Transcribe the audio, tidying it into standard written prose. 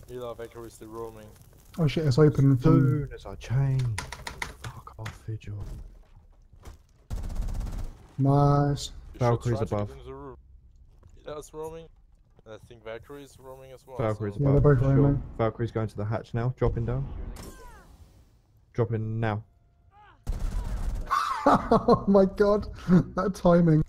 Either Valkyrie is still roaming. Oh shit, it's open. As soon as I change. Fuck off, Vigil. Nice. You Valkyrie's should try to above. get into the room. Yeah, it's roaming. And I think Valkyrie is roaming as well. Valkyrie's so. Yeah, above. they're both Sure. roaming. Valkyrie's going to the hatch now. Dropping down. Dropping now. Oh my god, that timing.